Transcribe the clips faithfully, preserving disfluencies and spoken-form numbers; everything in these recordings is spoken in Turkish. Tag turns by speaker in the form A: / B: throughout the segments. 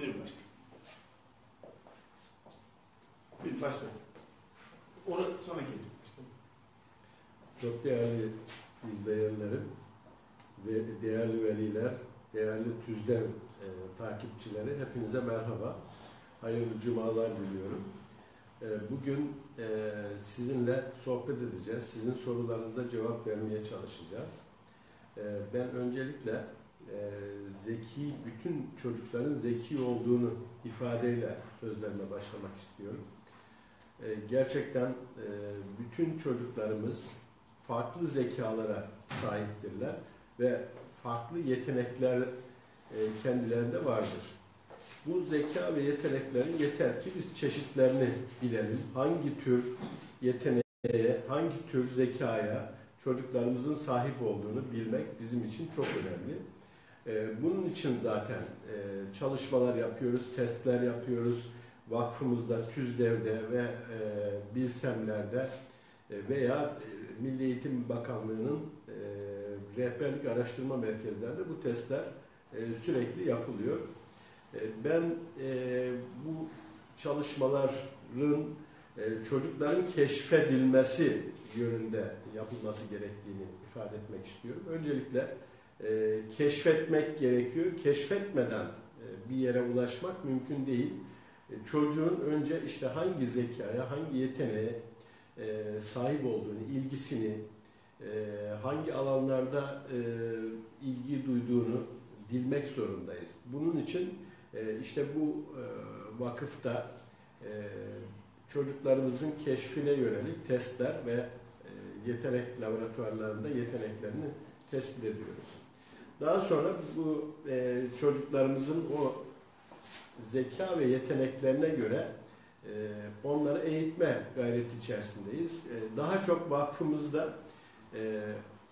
A: Buyurun başkanım. Buyurun başlayın. Onu sonra gelecek başkanım.
B: Çok değerli izleyenlerim ve değerli veliler, değerli TÜZDEV e, takipçileri hepinize merhaba. Hayırlı cumalar diliyorum. E, bugün e, sizinle sohbet edeceğiz. Sizin sorularınıza cevap vermeye çalışacağız. E, ben öncelikle e, zeki, bütün çocukların zeki olduğunu ifadeyle sözlerime başlamak istiyorum. E, gerçekten e, bütün çocuklarımız farklı zekalara sahiptirler ve farklı yetenekler e, kendilerinde vardır. Bu zeka ve yeteneklerin yeter ki biz çeşitlerini bilelim. Hangi tür yeteneğe, hangi tür zekaya çocuklarımızın sahip olduğunu bilmek bizim için çok önemli. E, bunun için zaten e, çalışmalar yapıyoruz, testler yapıyoruz. Vakfımızda, TÜZDEV'de ve e, Bilsemler'de e, veya e, Milli Eğitim Bakanlığı'nın e, rehberlik araştırma merkezlerinde bu testler e, sürekli yapılıyor. E, ben e, bu çalışmaların e, çocukların keşfedilmesi yönünde yapılması gerektiğini ifade etmek istiyorum. Öncelikle e, keşfetmek gerekiyor. Keşfetmeden e, bir yere ulaşmak mümkün değil. Çocuğun önce işte hangi zekaya, hangi yeteneğe e, sahip olduğunu, ilgisini, e, hangi alanlarda e, ilgi duyduğunu bilmek zorundayız. Bunun için e, işte bu e, vakıfta e, çocuklarımızın keşfine yönelik testler ve e, yetenek laboratuvarlarında yeteneklerini tespit ediyoruz. Daha sonra bu e, çocuklarımızın o zeka ve yeteneklerine göre e, onları eğitme gayreti içerisindeyiz. E, daha çok vakfımızda e,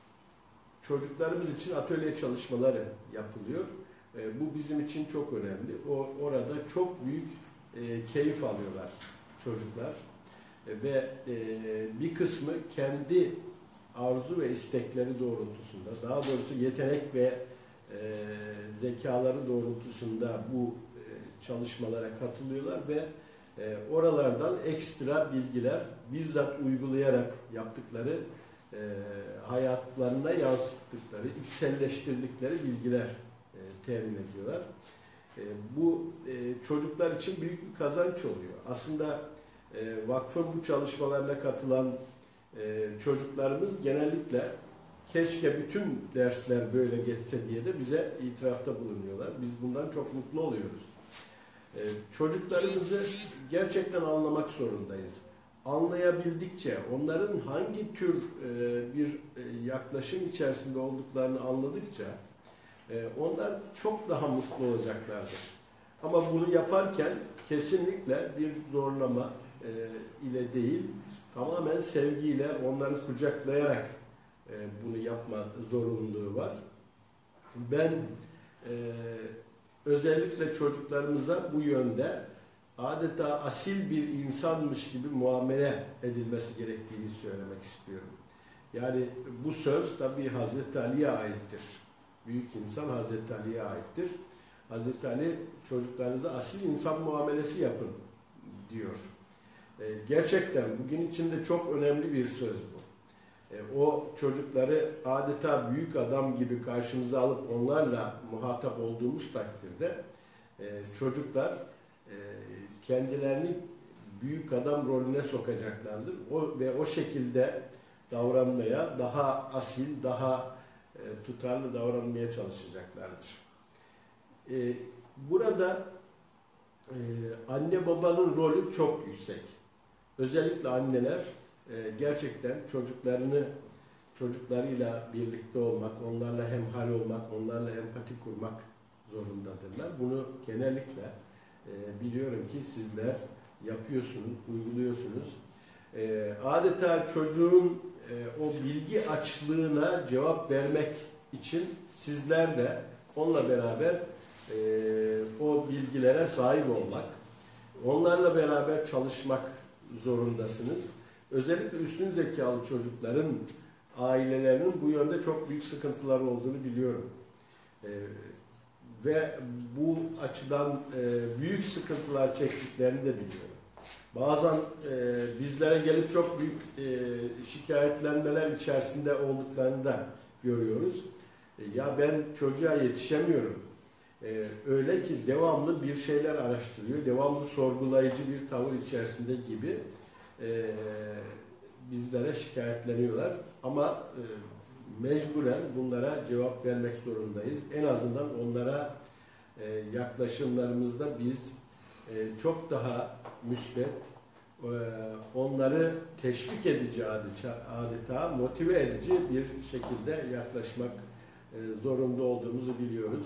B: çocuklarımız için atölye çalışmaları yapılıyor. E, bu bizim için çok önemli. O orada çok büyük e, keyif alıyorlar çocuklar e, ve e, bir kısmı kendi arzu ve istekleri doğrultusunda, daha doğrusu yetenek ve e, zekaları doğrultusunda bu çalışmalara katılıyorlar ve e, oralardan ekstra bilgiler bizzat uygulayarak yaptıkları, e, hayatlarına yansıttıkları, içselleştirdikleri bilgiler e, temin ediyorlar. E, bu e, çocuklar için büyük bir kazanç oluyor. Aslında e, vakfın bu çalışmalarına katılan e, çocuklarımız genellikle keşke bütün dersler böyle geçse diye de bize itirafta bulunuyorlar. Biz bundan çok mutlu oluyoruz. Ee, çocuklarımızı gerçekten anlamak zorundayız. Anlayabildikçe, onların hangi tür e, bir e, yaklaşım içerisinde olduklarını anladıkça e, onlar çok daha mutlu olacaklardır. Ama bunu yaparken kesinlikle bir zorlama e, ile değil, tamamen sevgiyle onları kucaklayarak e, bunu yapma zorunluluğu var. Ben e, özellikle çocuklarımıza bu yönde adeta asil bir insanmış gibi muamele edilmesi gerektiğini söylemek istiyorum. Yani bu söz tabii Hazreti Ali'ye aittir. Büyük insan Hazreti Ali'ye aittir. Hazreti Ali çocuklarınıza asil insan muamelesi yapın diyor. Gerçekten bugün içinde çok önemli bir söz bu. O çocukları adeta büyük adam gibi karşımıza alıp onlarla muhatap olduğumuz takdirde çocuklar kendilerini büyük adam rolüne sokacaklardır. O ve o şekilde davranmaya, daha asil, daha tutarlı davranmaya çalışacaklardır. Burada anne babanın rolü çok yüksek. Özellikle anneler gerçekten çocuklarını, çocuklarıyla birlikte olmak, onlarla hemhal olmak, onlarla empati kurmak zorundadırlar. Bunu genellikle e, biliyorum ki sizler yapıyorsunuz, uyguluyorsunuz. E, adeta çocuğun e, o bilgi açlığına cevap vermek için sizler de onunla beraber e, o bilgilere sahip olmak, onlarla beraber çalışmak zorundasınız. Özellikle üstün zekalı çocukların ailelerinin bu yönde çok büyük sıkıntıları olduğunu biliyorum. Ee, ve bu açıdan e, büyük sıkıntılar çektiklerini de biliyorum. Bazen e, bizlere gelip çok büyük e, şikayetlenmeler içerisinde olduklarını da görüyoruz. E, ya ben çocuğa yetişemiyorum. E, öyle ki devamlı bir şeyler araştırıyor, devamlı sorgulayıcı bir tavır içerisinde gibi e, bizlere şikayetleniyorlar. Ama e, mecburen bunlara cevap vermek zorundayız. En azından onlara e, yaklaşımlarımızda biz e, çok daha müsbet, e, onları teşvik edici adeta motive edici bir şekilde yaklaşmak e, zorunda olduğumuzu biliyoruz.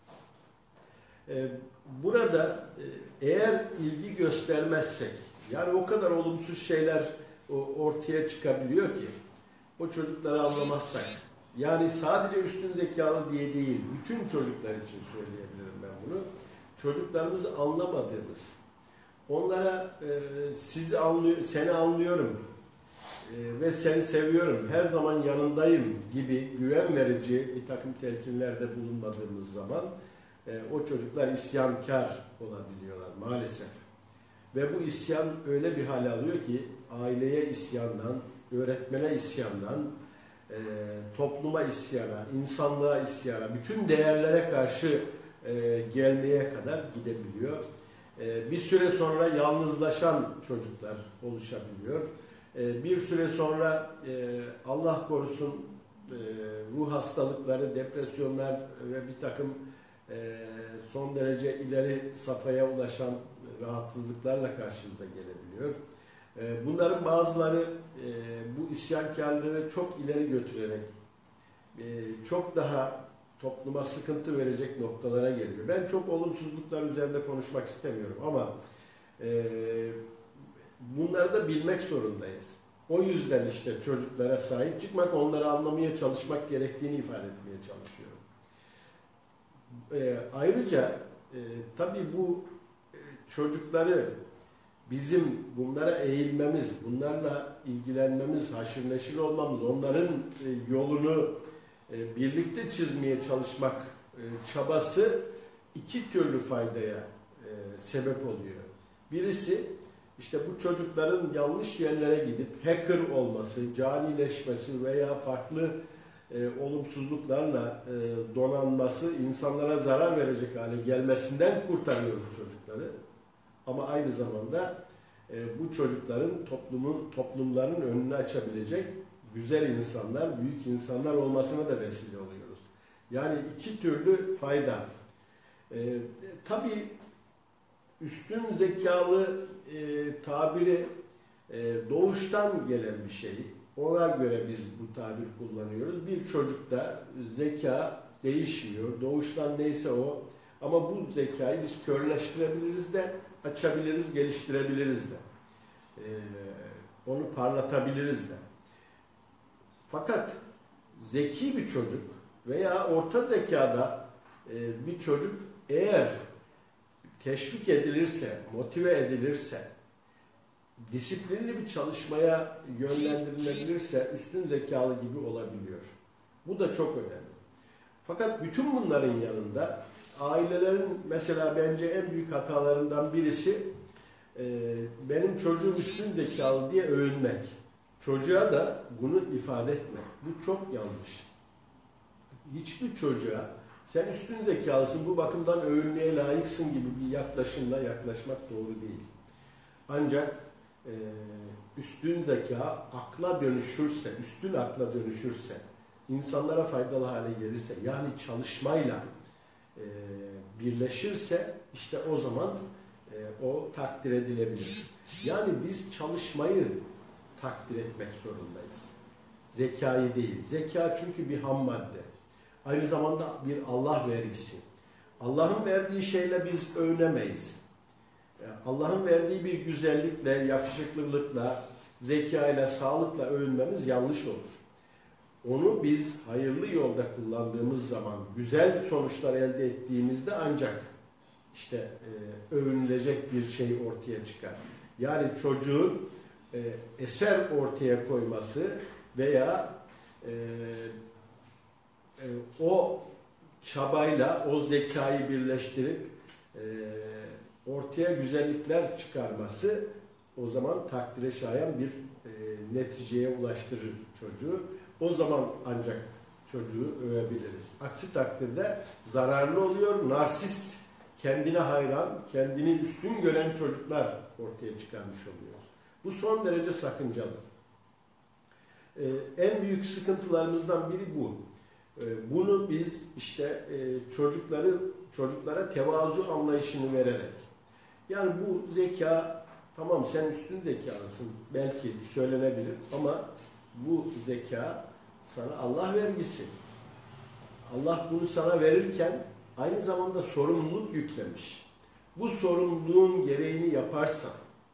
B: E, burada e, eğer ilgi göstermezsek, yani o kadar olumsuz şeyler o, ortaya çıkabiliyor ki, o çocukları anlamazsak, yani sadece üstün zekalı diye değil, bütün çocuklar için söyleyebilirim ben bunu. Çocuklarımızı anlamadığımız, onlara e, sizi anlıyor, seni anlıyorum e, ve seni seviyorum, her zaman yanındayım gibi güven verici bir takım telkinlerde bulunmadığımız zaman e, o çocuklar isyankar olabiliyorlar maalesef. Ve bu isyan öyle bir hale alıyor ki aileye isyandan, öğretmene isyandan, e, topluma isyana, insanlığa isyana, bütün değerlere karşı e, gelmeye kadar gidebiliyor. E, bir süre sonra yalnızlaşan çocuklar oluşabiliyor. E, bir süre sonra e, Allah korusun e, ruh hastalıkları, depresyonlar ve bir takım e, son derece ileri safhaya ulaşan rahatsızlıklarla karşımıza gelebiliyor. Bunların bazıları bu isyankarlığı çok ileri götürerek çok daha topluma sıkıntı verecek noktalara geliyor. Ben çok olumsuzluklar üzerinde konuşmak istemiyorum ama bunları da bilmek zorundayız. O yüzden işte çocuklara sahip çıkmak, onları anlamaya çalışmak gerektiğini ifade etmeye çalışıyorum. Ayrıca tabii bu çocukları bizim bunlara eğilmemiz, bunlarla ilgilenmemiz, haşır neşir olmamız, onların yolunu birlikte çizmeye çalışmak çabası iki türlü faydaya sebep oluyor. Birisi işte bu çocukların yanlış yerlere gidip hacker olması, canileşmesi veya farklı olumsuzluklarla donanması, insanlara zarar verecek hale gelmesinden kurtarıyoruz çocukları. Ama aynı zamanda e, bu çocukların toplumun toplumların önünü açabilecek güzel insanlar, büyük insanlar olmasına da vesile oluyoruz. Yani iki türlü fayda. E, tabii üstün zekalı e, tabiri e, doğuştan gelen bir şey. Ona göre biz bu tabir kullanıyoruz. Bir çocukta zeka değişmiyor. Doğuştan neyse o. Ama bu zekayı biz körleştirebiliriz de, açabiliriz, geliştirebiliriz de. Ee, onu parlatabiliriz de. Fakat zeki bir çocuk veya orta zekada e, bir çocuk eğer teşvik edilirse, motive edilirse, disiplinli bir çalışmaya yönlendirilebilirse üstün zekalı gibi olabiliyor. Bu da çok önemli. Fakat bütün bunların yanında ailelerin mesela bence en büyük hatalarından birisi e, benim çocuğum üstün zekalı diye övünmek. Çocuğa da bunu ifade etmek. Bu çok yanlış. Hiçbir çocuğa sen üstün zekalısın, bu bakımdan övünmeye layıksın gibi bir yaklaşımla yaklaşmak doğru değil. Ancak e, üstün zeka akla dönüşürse, üstün akla dönüşürse, insanlara faydalı hale gelirse, yani çalışmayla e, birleşirse işte o zaman e, o takdir edilebilir. Yani biz çalışmayı takdir etmek zorundayız. Zekayı değil. Zeka çünkü bir ham madde. Aynı zamanda bir Allah vergisi. Allah'ın verdiği şeyle biz övünemeyiz. Allah'ın verdiği bir güzellikle, yakışıklılıkla, zekayla, sağlıkla övünmemiz yanlış olur. Onu biz hayırlı yolda kullandığımız zaman, güzel sonuçlar elde ettiğimizde ancak işte e, övünülecek bir şey ortaya çıkar. Yani çocuğun e, eser ortaya koyması veya e, e, o çabayla o zekayı birleştirip e, ortaya güzellikler çıkarması o zaman takdire şayan bir e, neticeye ulaştırır çocuğu. O zaman ancak çocuğu övebiliriz. Aksi takdirde zararlı oluyor. Narsist, kendine hayran, kendini üstün gören çocuklar ortaya çıkarmış oluyoruz. Bu son derece sakıncalı. Ee, en büyük sıkıntılarımızdan biri bu. Ee, bunu biz işte e, çocukları çocuklara tevazu anlayışını vererek, yani bu zeka, tamam sen üstün zekalısın belki söylenebilir ama bu zeka sana Allah vergisi. Allah bunu sana verirken aynı zamanda sorumluluk yüklemiş. Bu sorumluluğun gereğini yaparsan,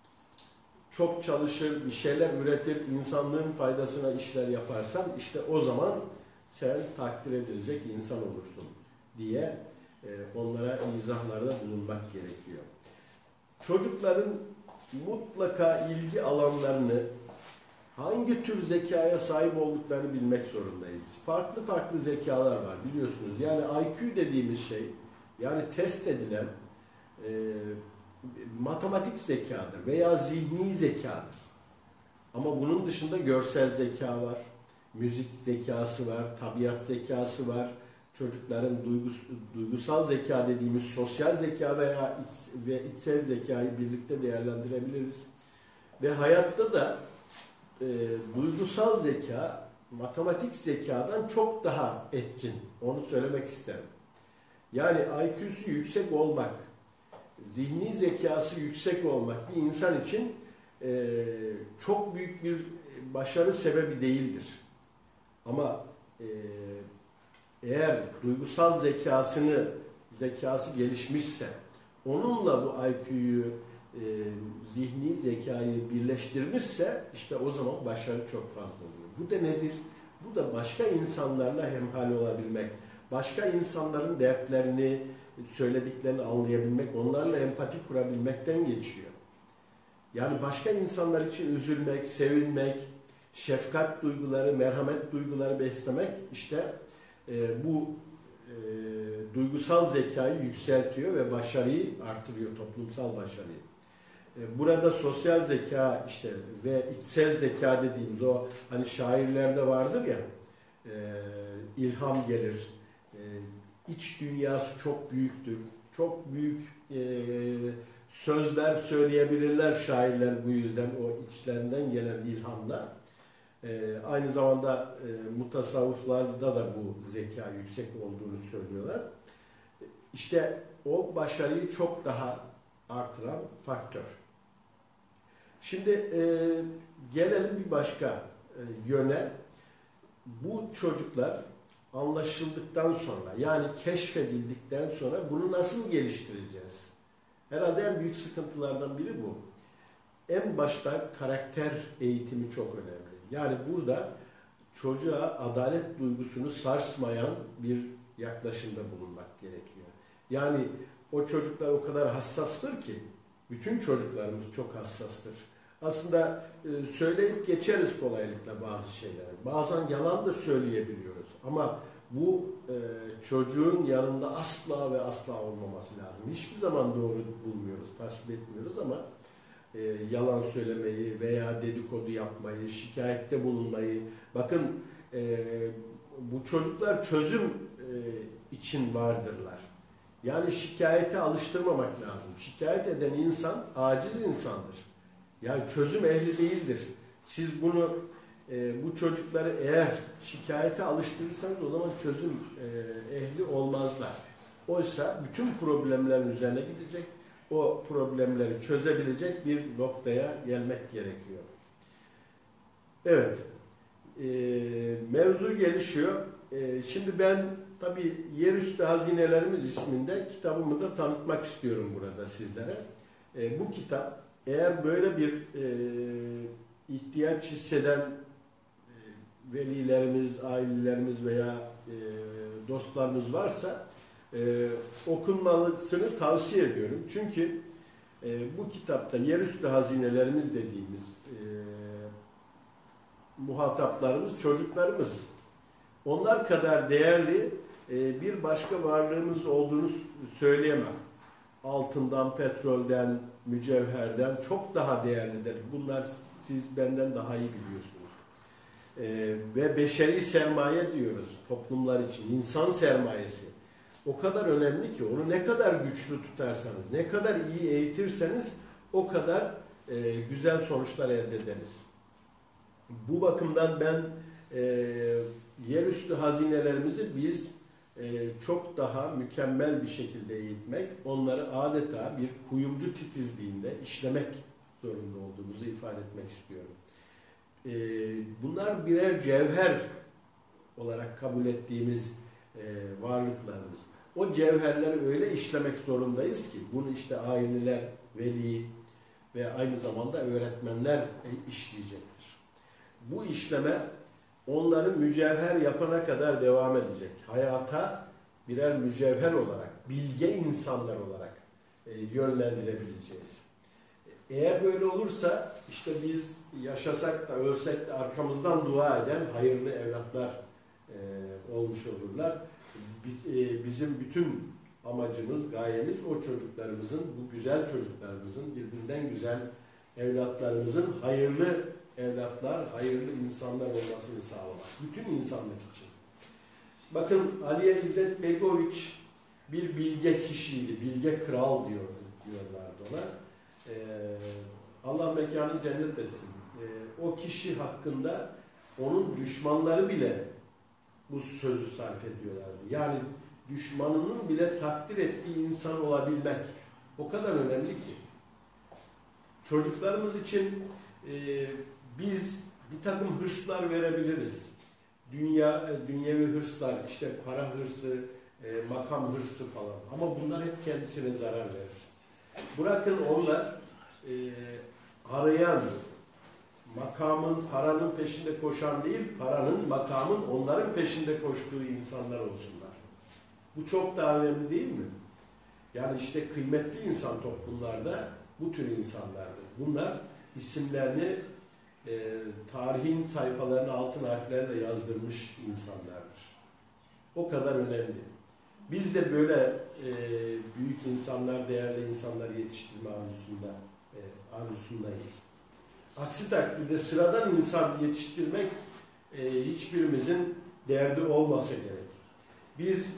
B: çok çalışır, bir şeyler üretir, insanlığın faydasına işler yaparsan işte o zaman sen takdir edilecek insan olursun diye e, onlara izahlarda bulunmak gerekiyor. Çocukların mutlaka ilgi alanlarını, hangi tür zekaya sahip olduklarını bilmek zorundayız. Farklı farklı zekalar var biliyorsunuz. Yani I Q dediğimiz şey, yani test edilen e, matematik zekadır veya zihni zekadır. Ama bunun dışında görsel zeka var, müzik zekası var, tabiat zekası var. Çocukların duygus duygusal zeka dediğimiz sosyal zeka veya iç ve içsel zekayı birlikte değerlendirebiliriz. Ve hayatta da e, duygusal zeka matematik zekadan çok daha etkin. Onu söylemek isterim. Yani I Q'su yüksek olmak, zihni zekası yüksek olmak bir insan için e, çok büyük bir başarı sebebi değildir. Ama e, eğer duygusal zekasını zekası gelişmişse, onunla bu I Q'yu e, zihni zekayı birleştirmişse işte o zaman başarı çok fazla oluyor. Bu da nedir? Bu da başka insanlarla hemhal olabilmek, başka insanların dertlerini, söylediklerini anlayabilmek, onlarla empati kurabilmekten geçiyor. Yani başka insanlar için üzülmek, sevinmek, şefkat duyguları, merhamet duyguları beslemek işte e, bu e, duygusal zekayı yükseltiyor ve başarıyı artırıyor, toplumsal başarıyı. E, burada sosyal zeka işte ve içsel zeka dediğimiz o hani şairlerde vardır ya, e, ilham gelir, e, iç dünyası çok büyüktür, çok büyük e, sözler söyleyebilirler şairler bu yüzden o içlerinden gelen ilhamla. Ee, aynı zamanda e, mutasavvıflarda da bu zeka yüksek olduğunu söylüyorlar. İşte o başarıyı çok daha artıran faktör. Şimdi e, gelelim bir başka e, yöne. Bu çocuklar anlaşıldıktan sonra, yani keşfedildikten sonra bunu nasıl geliştireceğiz? Herhalde en büyük sıkıntılardan biri bu. En başta karakter eğitimi çok önemli. Yani burada çocuğa adalet duygusunu sarsmayan bir yaklaşımda bulunmak gerekiyor. Yani o çocuklar o kadar hassastır ki, bütün çocuklarımız çok hassastır. Aslında e, söyleyip geçeriz kolaylıkla bazı şeyleri. Bazen yalan da söyleyebiliyoruz. Ama bu e, çocuğun yanında asla ve asla olmaması lazım. Hiçbir zaman doğru bulmuyoruz, tasvip etmiyoruz ama e, yalan söylemeyi veya dedikodu yapmayı, şikayette bulunmayı. Bakın e, bu çocuklar çözüm e, için vardırlar. Yani şikayete alıştırmamak lazım. Şikayet eden insan aciz insandır. Yani çözüm ehli değildir. Siz bunu e, bu çocukları eğer şikayete alıştırırsanız o zaman çözüm e, ehli olmazlar. Oysa bütün problemlerin üzerine gidecek, o problemleri çözebilecek bir noktaya gelmek gerekiyor. Evet, e, mevzu gelişiyor. E, şimdi ben tabii Yerüstü Hazinelerimiz isminde kitabımı da tanıtmak istiyorum burada sizlere. E, bu kitap eğer böyle bir e, ihtiyaç hisseden e, velilerimiz, ailelerimiz veya e, dostlarımız varsa e, okunmalısını tavsiye ediyorum. Çünkü e, bu kitapta Yerüstü Hazinelerimiz dediğimiz e, muhataplarımız, çocuklarımız. Onlar kadar değerli e, bir başka varlığımız olduğunu söyleyemem. Altından, petrolden, mücevherden çok daha değerlidir. Bunlar siz benden daha iyi biliyorsunuz. E, ve beşeri sermaye diyoruz toplumlar için. İnsan sermayesi. O kadar önemli ki onu ne kadar güçlü tutarsanız, ne kadar iyi eğitirseniz o kadar e, güzel sonuçlar elde ederiz. Bu bakımdan ben e, yerüstü hazinelerimizi biz e, çok daha mükemmel bir şekilde eğitmek, onları adeta bir kuyumcu titizliğinde işlemek zorunda olduğumuzu ifade etmek istiyorum. E, bunlar birer cevher olarak kabul ettiğimiz e, varlıklarımız. O cevherleri öyle işlemek zorundayız ki bunu işte aileler, veli ve aynı zamanda öğretmenler işleyecektir. Bu işleme onları mücevher yapana kadar devam edecek. Hayata birer mücevher olarak, bilge insanlar olarak e, yönlendirebileceğiz. Eğer böyle olursa işte biz yaşasak da ölsek de arkamızdan dua eden hayırlı evlatlar e, olmuş olurlar. Bizim bütün amacımız, gayemiz o çocuklarımızın, bu güzel çocuklarımızın, birbirinden güzel evlatlarımızın hayırlı evlatlar, hayırlı insanlar olmasını sağlamak. Bütün insanlık için. Bakın Aliye İzzet Begoviç bir bilge kişiydi, bilge kral diyor, diyorlardı ona. Ee, Allah mekanı cennet etsin. Ee, o kişi hakkında onun düşmanları bile bu sözü sarf ediyorlardı. Yani düşmanının bile takdir ettiği insan olabilmek o kadar önemli ki. Çocuklarımız için e, biz bir takım hırslar verebiliriz. Dünya, dünyevi hırslar, işte para hırsı, e, makam hırsı falan. Ama bunlar hep kendisine zarar verir. Bırakın onlar e, arayan, makamın, paranın peşinde koşan değil, paranın, makamın onların peşinde koştuğu insanlar olsunlar. Bu çok daha önemli değil mi? Yani işte kıymetli insan toplumlarda bu tür insanlardır. Bunlar isimlerini e, tarihin sayfalarına altın harflerle yazdırmış insanlardır. O kadar önemli. Biz de böyle e, büyük insanlar, değerli insanlar yetiştirme arzusunda, e, arzusundayız. Aksi takdirde sıradan insan yetiştirmek e, hiçbirimizin derdi olmasa gerek. Biz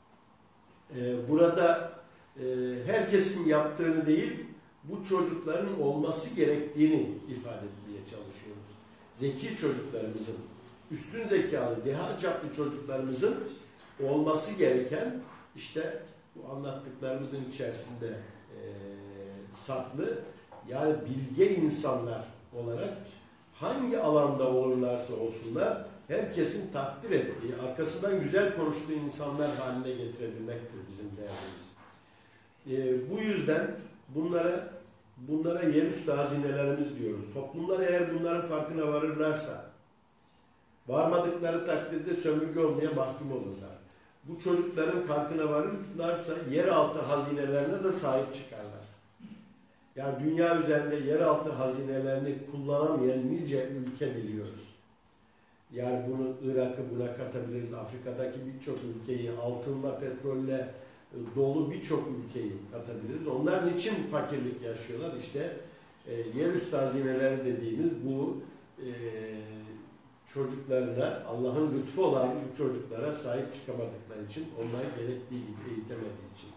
B: e, burada e, herkesin yaptığını değil, bu çocukların olması gerektiğini ifade etmeye çalışıyoruz. Zeki çocuklarımızın, üstün zekalı, deha çaplı çocuklarımızın olması gereken işte bu anlattıklarımızın içerisinde e, saklı, yani bilge insanlar olarak hangi alanda olurlarsa olsunlar herkesin takdir ettiği, arkasından güzel konuştuğu insanlar haline getirebilmektir bizim değerimiz. E, bu yüzden bunlara bunlara yerüstü hazinelerimiz diyoruz. Toplumlar eğer bunların farkına varırlarsa, varmadıkları takdirde sömürge olmaya mahkum olurlar. Bu çocukların farkına varırlarsa yeraltı hazinelerine de sahip çıkarlar. Yani dünya üzerinde yeraltı hazinelerini kullanamayan nice ülke biliyoruz. Yani bunu Irak'ı buna katabiliriz. Afrika'daki birçok ülkeyi, altınla, petrolle dolu birçok ülkeyi katabiliriz. Onlar niçin fakirlik yaşıyorlar? İşte e, yerüstü hazineleri dediğimiz bu e, çocuklarına, Allah'ın lütfu olan bu çocuklara sahip çıkamadıkları için, onları gerektiği gibi eğitemediği için.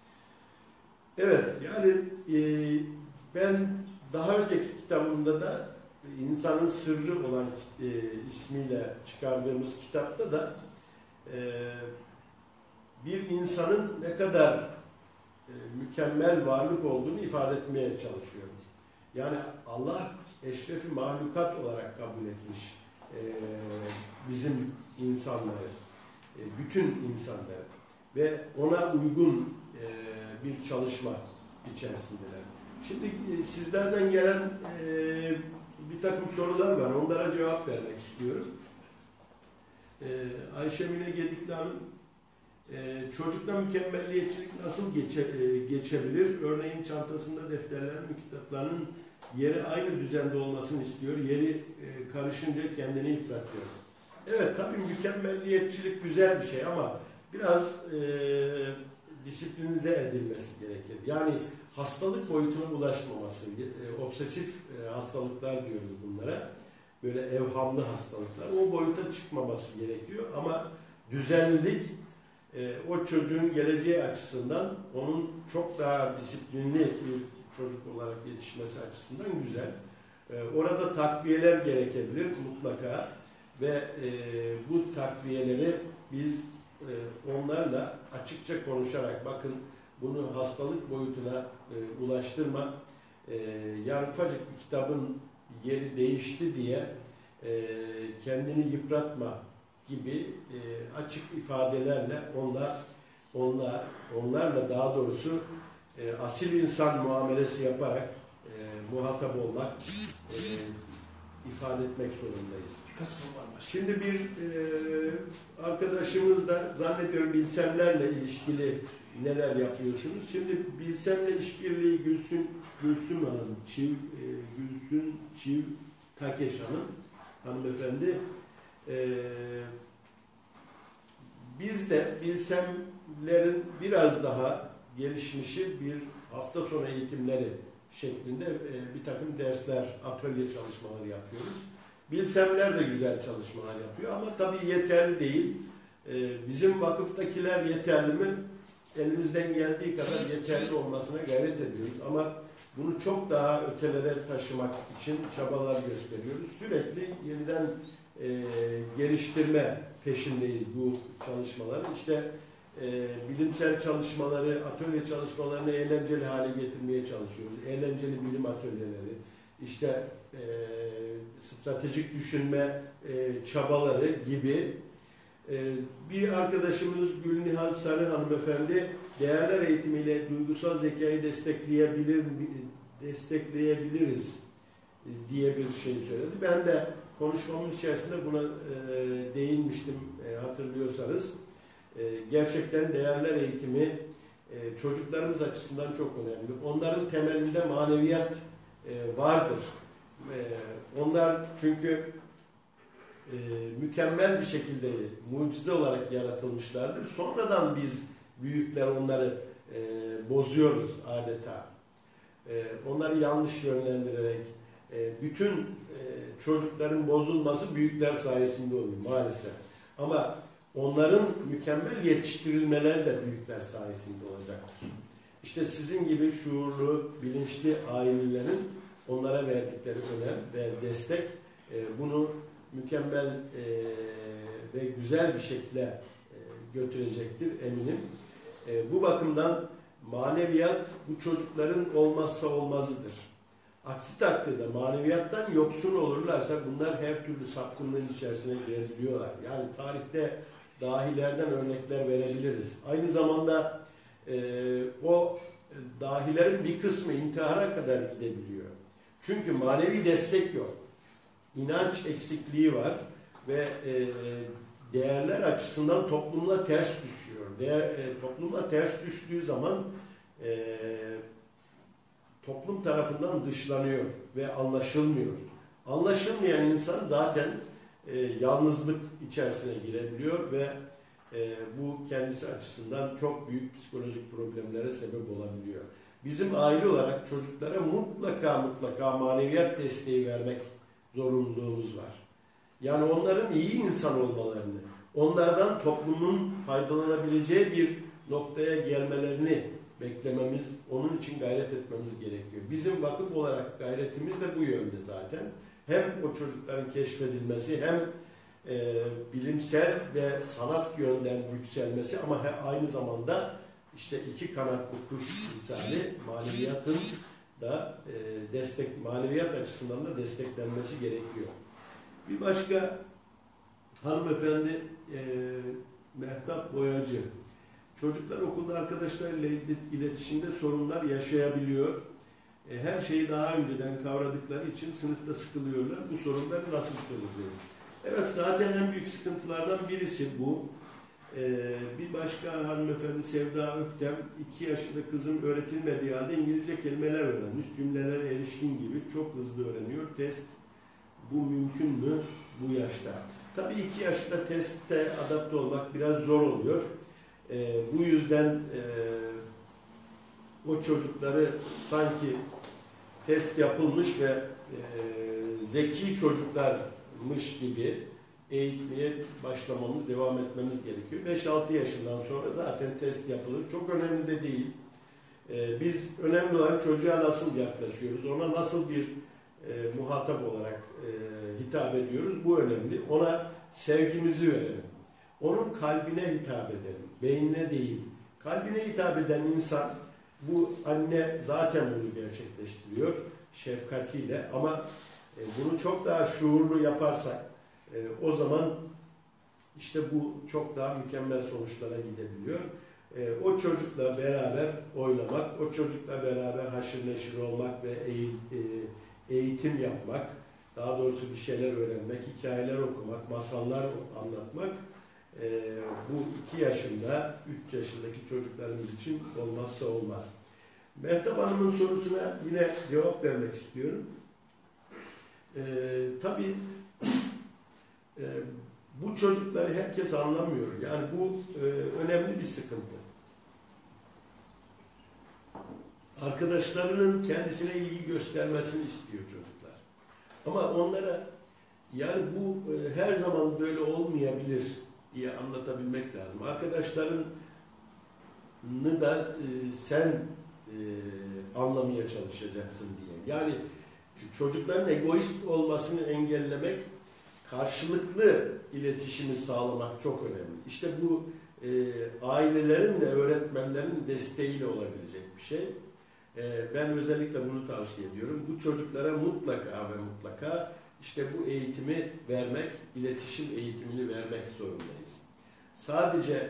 B: Evet, yani e, ben daha önceki kitabımda da İnsanın Sırrı olan e, ismiyle çıkardığımız kitapta da e, bir insanın ne kadar e, mükemmel varlık olduğunu ifade etmeye çalışıyoruz. Yani Allah eşrefi mahlukat olarak kabul etmiş e, bizim insanları, e, bütün insanları ve ona uygun e, bir çalışma içerisindeler. Şimdi e, sizlerden gelen e, bir takım sorular var. Onlara cevap vermek istiyorum. E, Ayşe Mine Gedikli Hanım, e, çocukta mükemmelliyetçilik nasıl geçe, e, geçebilir? Örneğin çantasında defterlerin, kitaplarının yeri aynı düzende olmasını istiyor. Yeri e, karışınca kendini yıpratıyor. Evet, tabii mükemmelliyetçilik güzel bir şey ama biraz e, disiplinize edilmesi gerekir. Yani hastalık boyutuna ulaşmaması, e, obsesif e, hastalıklar diyoruz bunlara. Böyle evhamlı hastalıklar. O boyuta çıkmaması gerekiyor ama düzenlilik e, o çocuğun geleceği açısından onun çok daha disiplinli bir çocuk olarak yetişmesi açısından güzel. E, orada takviyeler gerekebilir mutlaka ve e, bu takviyeleri biz e, onlarla açıkça konuşarak, bakın bunu hastalık boyutuna e, ulaştırma, e, yani ufacık bir kitabın yeri değişti diye e, kendini yıpratma gibi e, açık ifadelerle onlar, onlar, onlarla daha doğrusu e, asil insan muamelesi yaparak e, muhatap olmak, e, ifade etmek zorundayız.
A: Birkaç soru var başka.
B: Şimdi bir e, arkadaşımız da zannediyorum Bilsemlerle ilişkili neler yapıyorsunuz? Şimdi Bilsem'le işbirliği Gülsün, Gülsüm Hanım, Çiv, e, Gülsün Çiv Takeş Hanım, hanımefendi. E, biz de Bilsemlerin biraz daha gelişmişi bir hafta sonu eğitimleri şeklinde e, bir takım dersler, atölye çalışmaları yapıyoruz. Bilsemler de güzel çalışmalar yapıyor ama tabii yeterli değil. E, bizim vakıftakiler yeterli mi? Elimizden geldiği kadar yeterli olmasına gayret ediyoruz. Ama bunu çok daha ötelere taşımak için çabalar gösteriyoruz. Sürekli yeniden e, geliştirme peşindeyiz bu çalışmaları. İşte e, bilimsel çalışmaları, atölye çalışmalarını eğlenceli hale getirmeye çalışıyoruz. Eğlenceli bilim atölyeleri, işte e, stratejik düşünme e, çabaları gibi. E, bir arkadaşımız Gülnihal Sarı hanımefendi değerler eğitimiyle duygusal zekayı destekleyebilir destekleyebiliriz e, diye bir şey söyledi. Ben de konuşmamın içerisinde buna e, değinmiştim e, hatırlıyorsanız. E, gerçekten değerler eğitimi e, çocuklarımız açısından çok önemli. Onların temelinde maneviyat e, vardır. E, onlar çünkü e, mükemmel bir şekilde mucize olarak yaratılmışlardır. Sonradan biz büyükler onları e, bozuyoruz adeta. E, onları yanlış yönlendirerek e, bütün e, çocukların bozulması büyükler sayesinde oluyor maalesef. Ama onların mükemmel yetiştirilmeleri de büyükler sayesinde olacaktır. İşte sizin gibi şuurlu, bilinçli ailelerin onlara verdikleri önem ve destek e, bunu mükemmel e, ve güzel bir şekilde e, götürecektir eminim. E, bu bakımdan maneviyat bu çocukların olmazsa olmazıdır. Aksi takdirde maneviyattan yoksun olurlarsa bunlar her türlü sapkınlığın içerisine girebiliyorlar. Yani tarihte dahilerden örnekler verebiliriz. Aynı zamanda e, o dahilerin bir kısmı intihara kadar gidebiliyor. Çünkü manevi destek yok. İnanç eksikliği var ve e, değerler açısından toplumla ters düşüyor. Değer, e, toplumla ters düştüğü zaman e, toplum tarafından dışlanıyor ve anlaşılmıyor. Anlaşılmayan insan zaten e, yalnızlık içerisine girebiliyor ve e, bu kendisi açısından çok büyük psikolojik problemlere sebep olabiliyor. Bizim aile olarak çocuklara mutlaka mutlaka maneviyat desteği vermek zorunluluğumuz var. Yani onların iyi insan olmalarını, onlardan toplumun faydalanabileceği bir noktaya gelmelerini beklememiz, onun için gayret etmemiz gerekiyor. Bizim vakıf olarak gayretimiz de bu yönde zaten. Hem o çocukların keşfedilmesi, hem e, bilimsel ve sanat yönden yükselmesi ama aynı zamanda işte iki kanatlı kuş misali maneviyatın da e, destek, maneviyat açısından da desteklenmesi gerekiyor. Bir başka hanımefendi e, Mehtap Boyacı. Çocuklar okulda arkadaşlarıyla iletişimde sorunlar yaşayabiliyor. E, her şeyi daha önceden kavradıkları için sınıfta sıkılıyorlar. Bu sorunları nasıl çözeceğiz? Evet, zaten en büyük sıkıntılardan birisi bu. Ee, bir başka hanımefendi Sevda Öktem, iki yaşında kızım öğretilmediği halde İngilizce kelimeler öğrenmiş. Cümlelere erişkin gibi çok hızlı öğreniyor. Test bu mümkün mü bu yaşta? Tabii iki yaşta testte adapte olmak biraz zor oluyor. E, bu yüzden e, o çocukları sanki test yapılmış ve e, zeki çocuklarmış gibi eğitmeye başlamamız, devam etmemiz gerekiyor. beş altı yaşından sonra zaten test yapılır. Çok önemli de değil. E, biz önemli olan çocuğa nasıl yaklaşıyoruz, ona nasıl bir e, muhatap olarak e, hitap ediyoruz, bu önemli. Ona sevgimizi verelim. Onun kalbine hitap edelim, beynine değil. Kalbine hitap eden insan, bu anne zaten bunu gerçekleştiriyor şefkatiyle, ama e, bunu çok daha şuurlu yaparsak e, o zaman işte bu çok daha mükemmel sonuçlara gidebiliyor. E, o çocukla beraber oynamak, o çocukla beraber haşır neşir olmak ve eğitim, e, eğitim yapmak, daha doğrusu bir şeyler öğrenmek, hikayeler okumak, masallar anlatmak, e, bu iki yaşında, üç yaşındaki çocuklarımız için olmazsa olmaz. Mehtap Hanım'ın sorusuna yine cevap vermek istiyorum. Ee, tabii e, bu çocukları herkes anlamıyor. Yani bu e, önemli bir sıkıntı. Arkadaşlarının kendisine ilgi göstermesini istiyor çocuklar. Ama onlara yani bu e, her zaman böyle olmayabilir diye anlatabilmek lazım. Arkadaşlarını da e, sen e, anlamaya çalışacaksın diye. Yani çocukların egoist olmasını engellemek, karşılıklı iletişimi sağlamak çok önemli. İşte bu e, ailelerin de öğretmenlerin desteğiyle olabilecek bir şey. E, ben özellikle bunu tavsiye ediyorum. Bu çocuklara mutlaka ve mutlaka işte bu eğitimi vermek, iletişim eğitimini vermek zorundayız. Sadece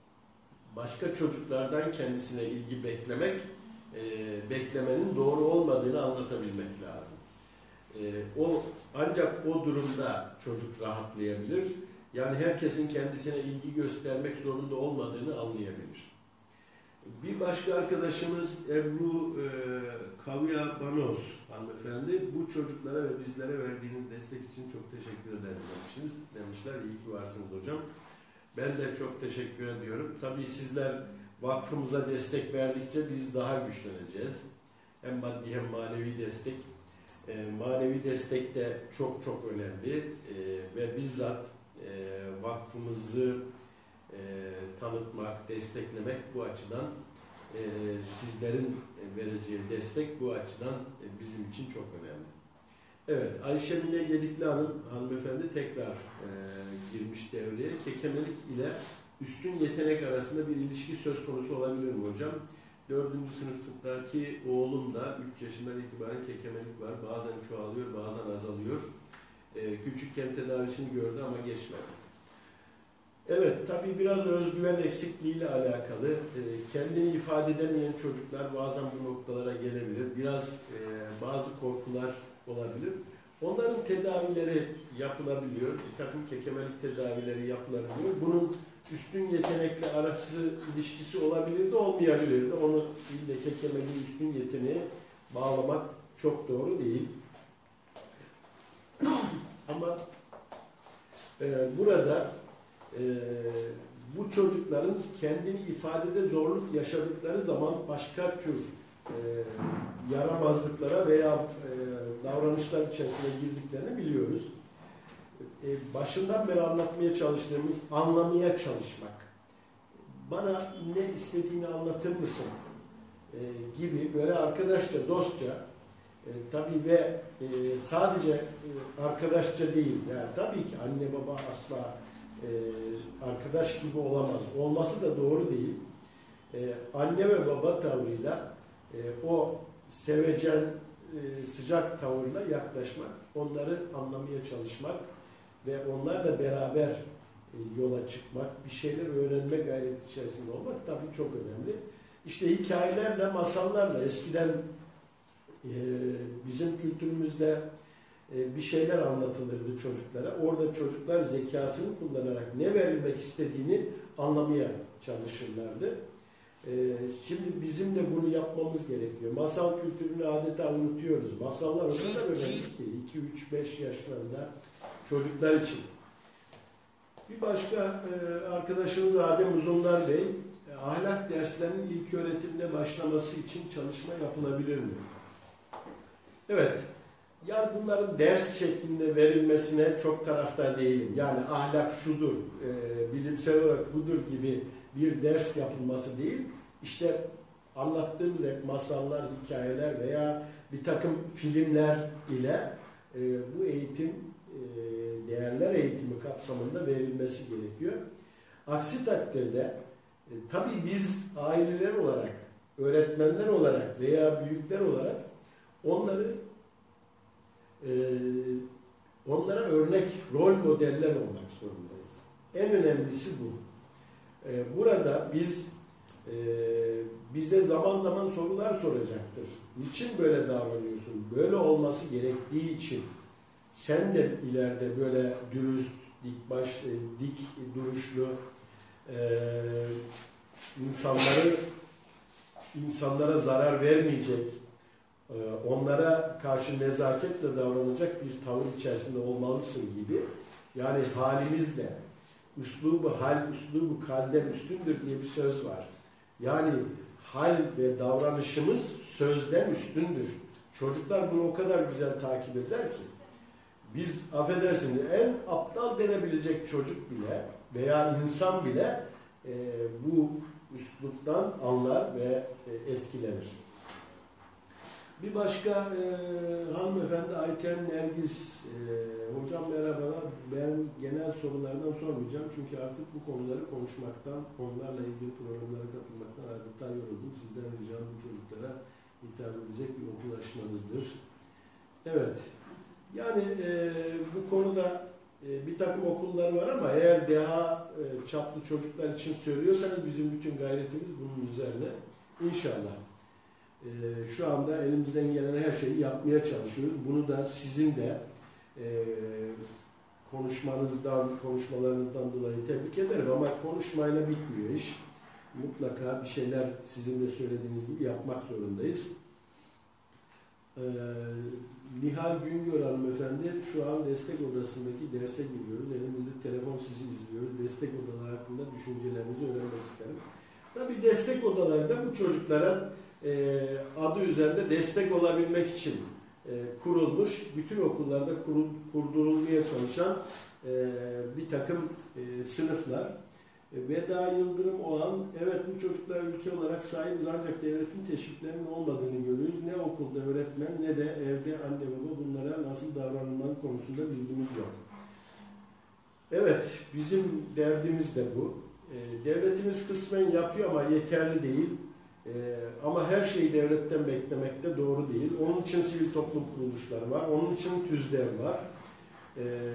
B: başka çocuklardan kendisine ilgi beklemek, e, beklemenin doğru olmadığını anlatabilmek lazım. E, o ancak o durumda çocuk rahatlayabilir. Yani herkesin kendisine ilgi göstermek zorunda olmadığını anlayabilir. Bir başka arkadaşımız Ebru e, Kavya Banoz hanımefendi, bu çocuklara ve bizlere verdiğiniz destek için çok teşekkür ederim demişsiniz. Demişler, iyi ki varsınız hocam. Ben de çok teşekkür ediyorum. Tabii sizler vakfımıza destek verdikçe biz daha güçleneceğiz. Hem maddi hem manevi destek. E, manevi destek de çok çok önemli e, ve bizzat e, vakfımızı e, tanıtmak, desteklemek bu açıdan e, sizlerin vereceği destek bu açıdan e, bizim için çok önemli. Evet, Ayşe Mine Gedikli Hanım hanımefendi tekrar e, girmiş devreye. Kekemelik ile üstün yetenek arasında bir ilişki söz konusu olabilir mi hocam? Dördüncü sınıftaki oğlum da üç yaşından itibaren kekemelik var. Bazen çoğalıyor, bazen azalıyor. E, küçükken tedavisini gördü ama geçmedi. Evet, tabii biraz özgüven eksikliğiyle alakalı. E, kendini ifade edemeyen çocuklar bazen bu noktalara gelebilir. Biraz e, bazı korkular olabilir. Onların tedavileri yapılabiliyor. Bir takım kekemelik tedavileri yapılabiliyor. Bunun üstün yetenekle arası ilişkisi olabilir de olmayabilir de. Onu ille kekemeliği üstün yeteneğe bağlamak çok doğru değil. Ama e, burada e, bu çocukların kendini ifadede zorluk yaşadıkları zaman başka tür e, yaramazlıklara veya e, davranışlar içerisine girdiklerini biliyoruz. E, başından beri anlatmaya çalıştığımız anlamaya çalışmak. Bana ne istediğini anlatır mısın? E, gibi böyle arkadaşça, dostça e, tabii ve e, sadece e, arkadaşça değil. Yani tabii ki anne baba asla e, arkadaş gibi olamaz. Olması da doğru değil. E, anne ve baba tavrıyla e, o sevecen, e, sıcak tavırla yaklaşmak, onları anlamaya çalışmak ve onlarla beraber e, yola çıkmak, bir şeyler öğrenme gayreti içerisinde olmak tabii çok önemli. İşte hikayelerle, masallarla eskiden e, bizim kültürümüzde e, bir şeyler anlatılırdı çocuklara. Orada çocuklar zekasını kullanarak ne verilmek istediğini anlamaya çalışırlardı. Ee, şimdi bizim de bunu yapmamız gerekiyor. Masal kültürünü adeta unutuyoruz. Masallar o kadar önemli ki iki üç beş yaşlarında çocuklar için. Bir başka e, arkadaşımız Adem Uzundar Bey, e, ahlak derslerinin ilk öğretimde başlaması için çalışma yapılabilir mi? Evet, yani bunların ders şeklinde verilmesine çok taraftar değilim. Yani ahlak şudur, e, bilimsel olarak budur gibi bir ders yapılması değil. İşte anlattığımız hep masallar, hikayeler veya bir takım filmler ile e, bu eğitim, e, değerler eğitimi kapsamında verilmesi gerekiyor. Aksi takdirde e, tabii biz aileler olarak, öğretmenler olarak veya büyükler olarak onları e, onlara örnek, rol modeller olmak zorundayız. En önemlisi bu. E, burada biz e, bize zaman zaman sorular soracaktır. Niçin böyle davranıyorsun? Böyle olması gerektiği için sen de ileride böyle dürüst, dik baş, e, dik duruşlu e, insanları insanlara zarar vermeyecek, e, onlara karşı nezaketle davranacak bir tavır içerisinde olmalısın gibi. Yani halimizle, üslubu hal, üslubu kalden üstündür diye bir söz var. Yani hal ve davranışımız sözden üstündür. Çocuklar bunu o kadar güzel takip eder ki. Biz affedersiniz en aptal denebilecek çocuk bile veya insan bile e, bu üsluptan anlar ve e, etkilenir. Bir başka e, hanımefendi Ayten Nergis, e, hocam merhabalar, ben genel sorulardan sormayacağım çünkü artık bu konuları konuşmaktan, konularla ilgili programlara katılmaktan adeta yoruldum. Sizden ricam bu çocuklara hitap edecek bir okul açmanızdır. Evet, yani e, bu konuda e, bir takım okullar var ama eğer daha e, çaplı çocuklar için söylüyorsanız bizim bütün gayretimiz bunun üzerine. İnşallah. Ee, şu anda elimizden gelen her şeyi yapmaya çalışıyoruz. Bunu da sizin de e, konuşmanızdan, konuşmalarınızdan dolayı tebrik ederim ama konuşmayla bitmiyor iş. Mutlaka bir şeyler sizin de söylediğiniz gibi yapmak zorundayız. Ee, Nihal Güngör hanımefendi, şu an destek odasındaki derse giriyoruz. Elimizde telefon, sizi izliyoruz. Destek odaları hakkında düşüncelerinizi öğrenmek isterim. Tabii destek odalarında bu çocuklara E, adı üzerinde destek olabilmek için e, kurulmuş, bütün okullarda kurul, kurdurulmaya çalışan e, bir takım e, sınıflar. E, Veda Yıldırım Oğan, evet bu çocuklar ülke olarak sahibiz ancak devletin teşviklerinin olmadığını görüyoruz. Ne okulda öğretmen ne de evde anne baba bunlara nasıl davranılmalı konusunda bilgimiz yok. Evet, bizim derdimiz de bu. E, devletimiz kısmen yapıyor ama yeterli değil. Ee, ama her şeyi devletten beklemek de doğru değil. Onun için sivil toplum kuruluşları var. Onun için TÜZDEV var. Ee,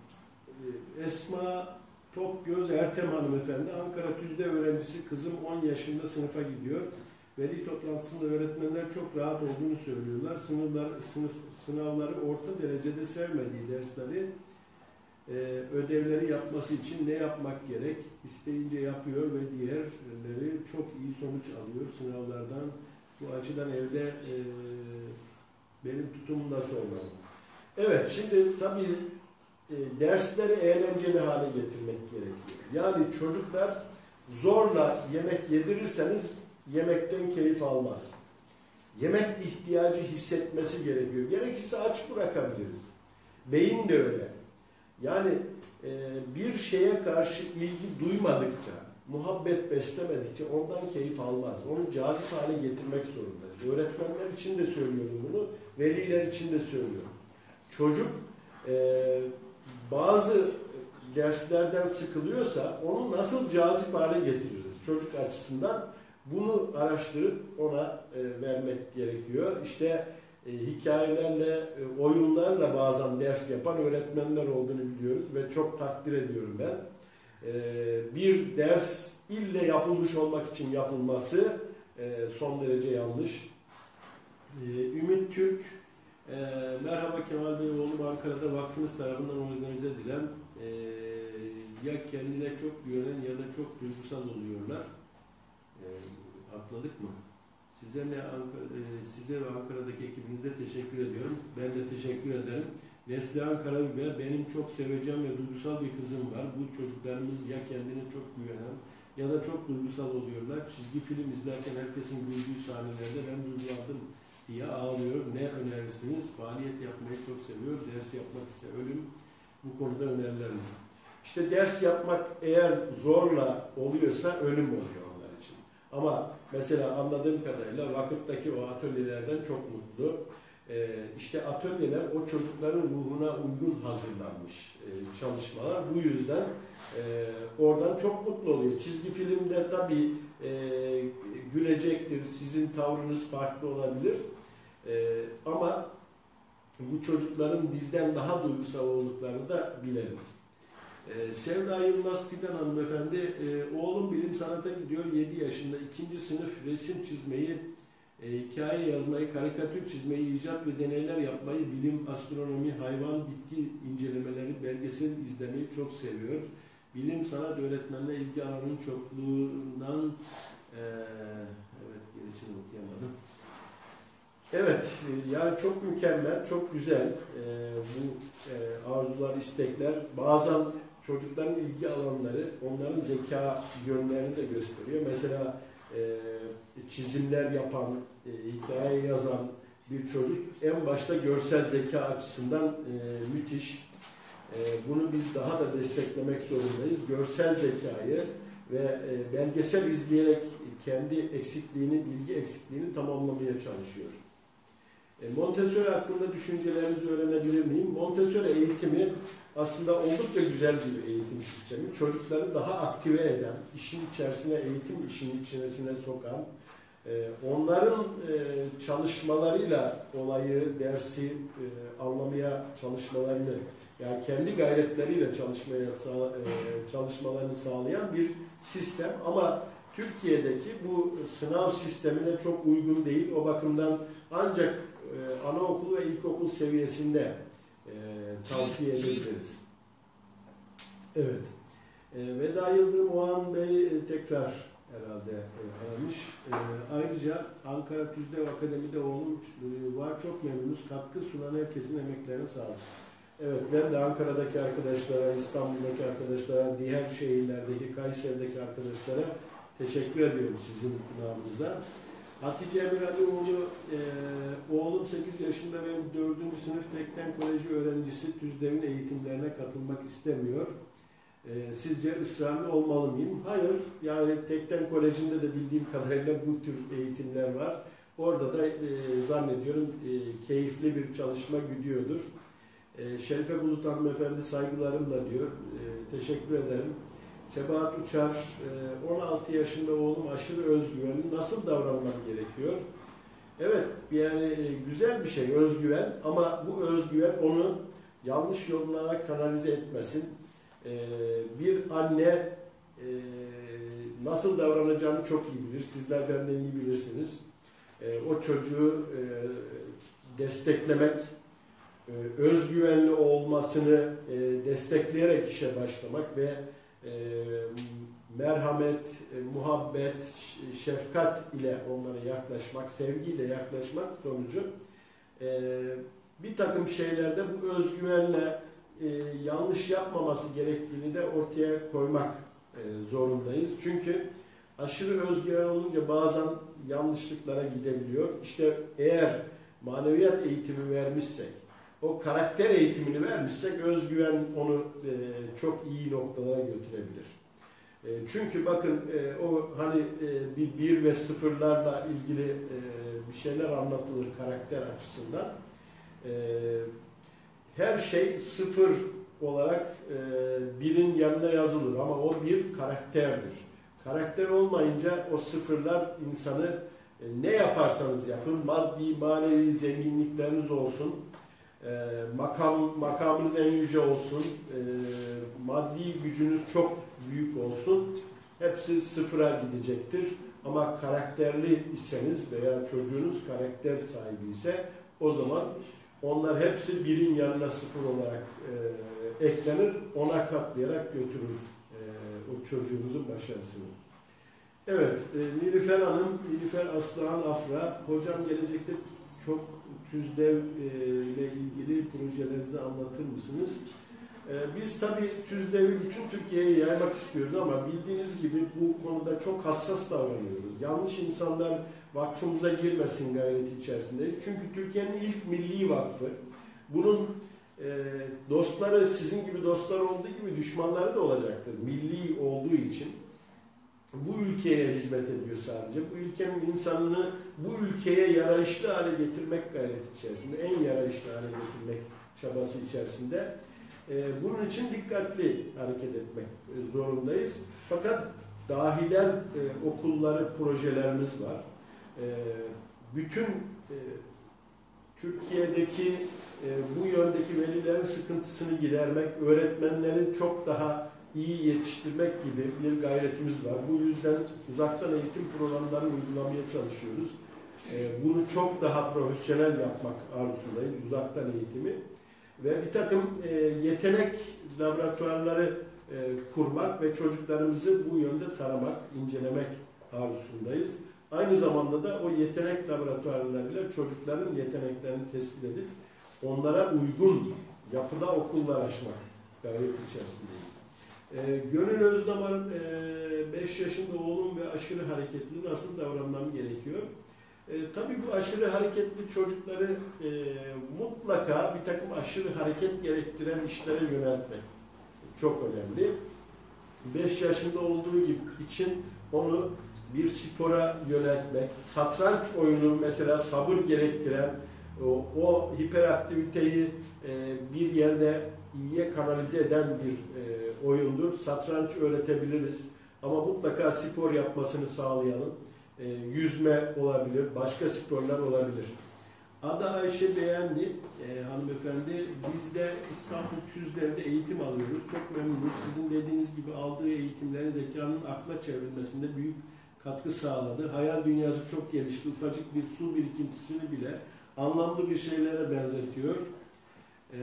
B: Esma Tokgöz Ertem hanımefendi, Ankara TÜZDEV öğrencisi, kızım on yaşında sınıfa gidiyor. Veli toplantısında öğretmenler çok rahat olduğunu söylüyorlar. Sınıflar, sınıf, sınavları orta derecede sevmediği dersleri Ee, ödevleri yapması için ne yapmak gerek? İsteyince yapıyor ve diğerleri çok iyi sonuç alıyor sınavlardan. Bu açıdan evde e, benim tutumum nasıl olmalı? Evet, şimdi tabii e, dersleri eğlenceli hale getirmek gerekiyor. Yani çocuklar zorla yemek yedirirseniz yemekten keyif almaz. Yemek ihtiyacı hissetmesi gerekiyor. Gerekirse aç bırakabiliriz. Beyin de öyle. Yani e, bir şeye karşı ilgi duymadıkça, muhabbet beslemedikçe ondan keyif almaz. Onu cazip hale getirmek zorundayız. Öğretmenler için de söylüyorum bunu, veliler için de söylüyorum. Çocuk e, bazı derslerden sıkılıyorsa onu nasıl cazip hale getiririz? Çocuk açısından bunu araştırıp ona e, vermek gerekiyor. İşte E, hikayelerle, e, oyunlarla bazen ders yapan öğretmenler olduğunu biliyoruz ve çok takdir ediyorum ben. E, bir ders ille yapılmış olmak için yapılması e, son derece yanlış. E, Ümit Türk, e, merhaba Kemal Bey, oğlum Ankara'da vakfınız tarafından organize edilen e, ya kendine çok güvenen ya da çok duygusal oluyorlar. E, atladık mı? Size, ne Ankara, e, size ve Ankara'daki ekibinize teşekkür ediyorum. Ben de teşekkür ederim. Neslihan Karabiber, benim çok seveceğim ve duygusal bir kızım var. Bu çocuklarımız ya kendine çok güvenen ya da çok duygusal oluyorlar. Çizgi film izlerken herkesin güldüğü sahnelerde ben duygulandım diye ağlıyor. Ne önerirsiniz? Faaliyet yapmayı çok seviyor. Ders yapmak ise ölüm. Bu konuda önerileriniz. İşte ders yapmak eğer zorla oluyorsa ölüm oluyor onlar için. Ama mesela anladığım kadarıyla vakıftaki o atölyelerden çok mutlu. Ee, işte atölyeler o çocukların ruhuna uygun hazırlanmış e, çalışmalar. Bu yüzden e, oradan çok mutlu oluyor. Çizgi filmde tabii e, gülecektir, sizin tavrınız farklı olabilir. E, ama bu çocukların bizden daha duygusal olduklarını da bilelim. Ee, Sevda Yılmaz Fidan hanımefendi, e, oğlum bilim sanata gidiyor, yedi yaşında, ikinci sınıf, resim çizmeyi, e, hikaye yazmayı, karikatür çizmeyi, icat ve deneyler yapmayı, bilim, astronomi, hayvan, bitki incelemeleri, belgesel izlemeyi çok seviyor. Bilim sanat öğretmenliğine ilgi alanının çokluğundan, e, evet gerisini okuyamadım. Evet, yani çok mükemmel, çok güzel e, bu e, arzular, istekler. Bazen çocukların ilgi alanları, onların zeka yönlerini de gösteriyor. Mesela e, çizimler yapan, e, hikaye yazan bir çocuk en başta görsel zeka açısından e, müthiş. E, bunu biz daha da desteklemek zorundayız. Görsel zekayı ve e, belgesel izleyerek kendi eksikliğini, bilgi eksikliğini tamamlamaya çalışıyor. Montessori hakkında düşüncelerinizi öğrenebilir miyim? Montessori eğitimi aslında oldukça güzel bir eğitim sistemi. Çocukları daha aktive eden, işin içerisine, eğitim işin içerisine sokan, onların çalışmalarıyla olayı, dersi anlamaya çalışmalarını, yani kendi gayretleriyle çalışmaya çalışmalarını sağlayan bir sistem. Ama Türkiye'deki bu sınav sistemine çok uygun değil. O bakımdan ancak e, anaokulu ve ilkokul seviyesinde e, tavsiye edebiliriz. Evet. E, Veda Yıldırım Oğan Bey e, tekrar herhalde e, aramış. E, ayrıca Ankara Tüzdev Akademi'de oğlum e, var. Çok memnunuz. Katkı sunan herkesin emeklerine sağlık. Evet, ben de Ankara'daki arkadaşlara, İstanbul'daki arkadaşlara, diğer şehirlerdeki, Kayseri'deki arkadaşlara teşekkür ediyorum sizin namınıza. Hatice Emir Alioğlu, e, oğlum sekiz yaşında ve dördüncü sınıf Tekten Koleji öğrencisi, TÜZDEV'in eğitimlerine katılmak istemiyor. E, sizce ısrarlı olmalı mıyım? Hayır, yani Tekten Koleji'nde de bildiğim kadarıyla bu tür eğitimler var. Orada da e, zannediyorum e, keyifli bir çalışma gidiyordur. E, Şerife Bulut hanımefendi saygılarımla diyor. E, teşekkür ederim. Sebahat Uçar, on altı yaşında oğlum aşırı özgüvenli, nasıl davranmam gerekiyor? Evet, yani güzel bir şey özgüven, ama bu özgüven onu yanlış yollara kanalize etmesin. Bir anne nasıl davranacağını çok iyi bilir, sizler benden iyi bilirsiniz. O çocuğu desteklemek, özgüvenli olmasını destekleyerek işe başlamak ve E, merhamet, e, muhabbet, şefkat ile onlara yaklaşmak, sevgiyle yaklaşmak sonucu e, bir takım şeylerde bu özgüvenle e, yanlış yapmaması gerektiğini de ortaya koymak e, zorundayız. Çünkü aşırı özgüven olunca bazen yanlışlıklara gidebiliyor. İşte eğer maneviyat eğitimi vermişsek, o karakter eğitimini vermişsek özgüven onu e, çok iyi noktalara götürebilir. E, çünkü bakın e, o hani e, bir, bir ve sıfırlarla ilgili e, bir şeyler anlatılır karakter açısından. E, her şey sıfır olarak e, birin yanına yazılır ama o bir karakterdir. Karakter olmayınca o sıfırlar insanı e, ne yaparsanız yapın, maddi, manevi zenginlikleriniz olsun, E, makam makamınız en yüce olsun, e, maddi gücünüz çok büyük olsun, hepsi sıfıra gidecektir. Ama karakterli iseniz veya çocuğunuz karakter sahibi ise o zaman onlar hepsi birin yanına sıfır olarak e, eklenir, ona katlayarak götürür e, o çocuğunuzun başarısını. Evet, e, Nilüfer Hanım, Nilüfer Aslıhan Afra. Hocam gelecekte çok TÜZDEV e, ile ilgili projelerinizi anlatır mısınız? E, biz tabii TÜZDEV'i bütün Türkiye'ye yaymak istiyoruz ama bildiğiniz gibi bu konuda çok hassas davranıyoruz. Yanlış insanlar vakfımıza girmesin gayreti içerisindeyiz. Çünkü Türkiye'nin ilk milli vakfı. Bunun e, dostları, sizin gibi dostlar olduğu gibi düşmanları da olacaktır. Milli olduğu için. Bu ülkeye hizmet ediyor sadece. Bu ülkenin insanını bu ülkeye yararışlı hale getirmek gayreti içerisinde, en yararışlı hale getirmek çabası içerisinde. Ee, bunun için dikkatli hareket etmek zorundayız. Fakat dahiler e, okulları projelerimiz var. E, bütün e, Türkiye'deki e, bu yöndeki velilerin sıkıntısını gidermek, öğretmenleri çok daha iyi yetiştirmek gibi bir gayretimiz var. Bu yüzden uzaktan eğitim programlarını uygulamaya çalışıyoruz. Bunu çok daha profesyonel yapmak arzusundayız, uzaktan eğitimi. Ve bir takım yetenek laboratuvarları kurmak ve çocuklarımızı bu yönde taramak, incelemek arzusundayız. Aynı zamanda da o yetenek laboratuvarlarıyla çocukların yeteneklerini tespit edip onlara uygun yapıda okullar açmak gayreti içerisindeyiz. E, Gönül Özdamar'ın beş e, yaşında oğlum ve aşırı hareketli nasıl davranmam gerekiyor? E, tabii bu aşırı hareketli çocukları e, mutlaka bir takım aşırı hareket gerektiren işlere yöneltmek çok önemli. beş yaşında olduğu gibi için onu bir spora yöneltmek, satranç oyunu mesela sabır gerektiren o, o hiperaktiviteyi e, bir yerde iyiye kanalize eden bir e, oyundur. Satranç öğretebiliriz ama mutlaka spor yapmasını sağlayalım. E, yüzme olabilir, başka sporlar olabilir. Ada Ayşe Beğendi e, hanımefendi, biz de İstanbul TÜZDEV'de eğitim alıyoruz. Çok memnunuz. Sizin dediğiniz gibi aldığı eğitimlerin zekanın akla çevrilmesinde büyük katkı sağladı. Hayal dünyası çok gelişti. Ufacık bir su birikintisini bile anlamlı bir şeylere benzetiyor. E,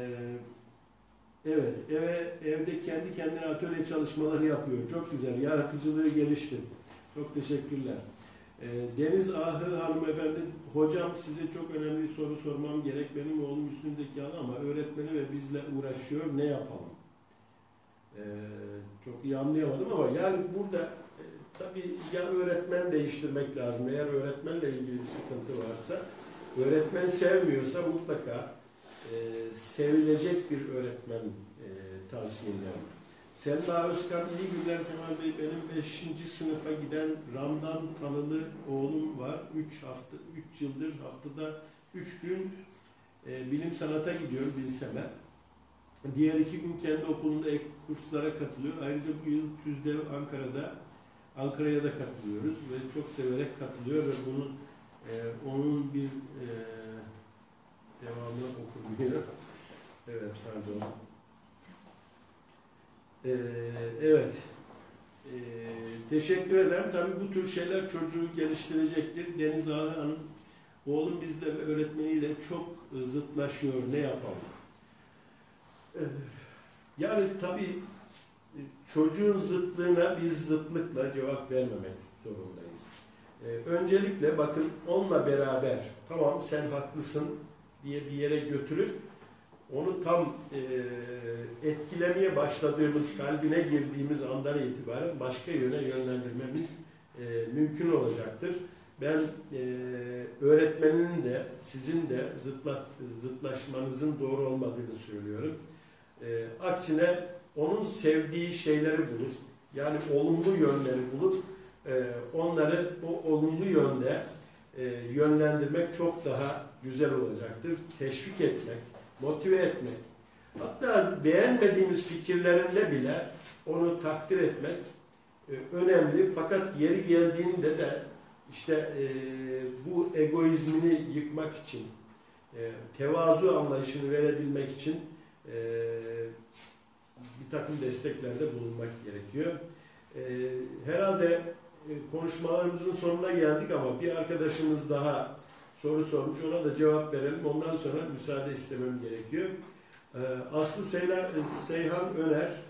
B: Evet, eve, evde kendi kendine atölye çalışmaları yapıyor. Çok güzel, yaratıcılığı gelişti. Çok teşekkürler. E, Deniz Ahı hanımefendi, hocam size çok önemli bir soru sormam gerek. Benim oğlum üstün zekalı ama öğretmeni ve bizle uğraşıyor. Ne yapalım? E, çok iyi anlayamadım ama yani burada e, tabii ya öğretmen değiştirmek lazım. Eğer öğretmenle ilgili bir sıkıntı varsa, öğretmen sevmiyorsa mutlaka Ee, sevilecek bir öğretmen e, tavsiye ederim. Selma Özkan, iyi günler Kemal Bey. Benim beşinci sınıfa giden Ramdan Tanılı oğlum var. üç hafta, üç yıldır haftada üç gün e, bilim sanata gidiyor Bilsem'e. Diğer iki gün kendi okulunda ek kurslara katılıyor. Ayrıca bu yıl TÜZDEV Ankara'da, Ankara'ya da katılıyoruz ve çok severek katılıyor ve bunun e, onun bir e, devamlı okumuyor. Evet, pardon. Ee, evet. Ee, teşekkür ederim. Tabii bu tür şeyler çocuğu geliştirecektir. Deniz Ağrı Hanım, oğlum bizle ve öğretmeniyle çok zıtlaşıyor. Ne yapalım? Ee, yani tabii çocuğun zıtlığına biz zıtlıkla cevap vermemek zorundayız. Ee, öncelikle bakın onunla beraber, tamam sen haklısın diye bir yere götürüp onu tam e, etkilemeye başladığımız, kalbine girdiğimiz andan itibaren başka yöne yönlendirmemiz e, mümkün olacaktır. Ben e, öğretmeninin de sizin de zıtla, zıtlaşmanızın doğru olmadığını söylüyorum. E, aksine onun sevdiği şeyleri bulur. Yani olumlu yönleri bulup e, onları o olumlu yönde e, yönlendirmek çok daha güzel olacaktır. Teşvik etmek, motive etmek. Hatta beğenmediğimiz fikirlerinde bile onu takdir etmek e, önemli. Fakat yeri geldiğinde de işte e, bu egoizmini yıkmak için, e, tevazu anlayışını verebilmek için e, bir takım desteklerde bulunmak gerekiyor. E, herhalde e, konuşmalarımızın sonuna geldik ama bir arkadaşımız daha soru sormuş, ona da cevap verelim. Ondan sonra müsaade istemem gerekiyor. Ee, Aslı Seyla, Seyhan Öner,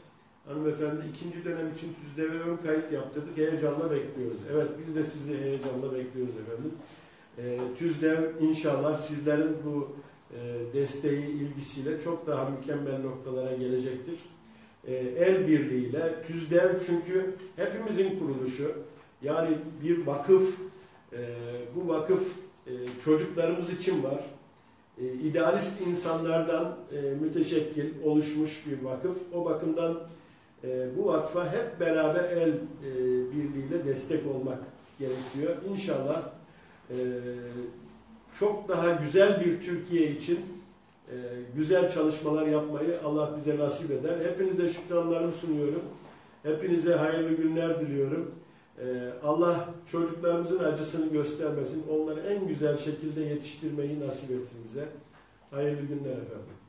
B: Hanımefendi ikinci dönem için TÜZDEV'e ön kayıt yaptırdık. Heyecanla bekliyoruz. Evet, biz de sizi heyecanla bekliyoruz efendim. E, TÜZDEV inşallah sizlerin bu e, desteği, ilgisiyle çok daha mükemmel noktalara gelecektir. E, el birliğiyle TÜZDEV çünkü hepimizin kuruluşu. Yani bir vakıf, e, bu vakıf e, çocuklarımız için var. E, idealist insanlardan e, müteşekkil oluşmuş bir vakıf. O bakımdan e, bu vakfa hep beraber el e, birliğiyle destek olmak gerekiyor. İnşallah e, çok daha güzel bir Türkiye için e, güzel çalışmalar yapmayı Allah bize nasip eder. Hepinize şükranlarımı sunuyorum. Hepinize hayırlı günler diliyorum. E, Allah çocuklarımızın acısını göstermesin. Onları en güzel şekilde yetiştirmeyi nasip etsin bize. Hayırlı günler efendim.